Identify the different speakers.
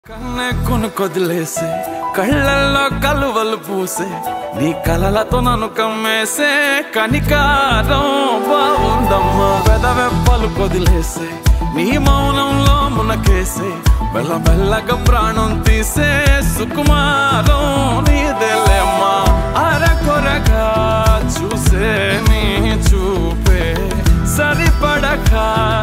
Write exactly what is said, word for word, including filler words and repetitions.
Speaker 1: కన్నే కొను కొదిలేసే కళ్ళల్లో కలువలు పూసే నీ కలలతో నన్ను కమ్మేసే కనికారం బాగుందమ్మా పెదవెప్పలు కొదిలేసే నీ మౌనంలో మునకేసే మెల్ల మెల్లగా ప్రాణం తీసే సుకుమారం నీదేలేమ్మా అరకొరగా చూసే నీ చూపే సరిపడక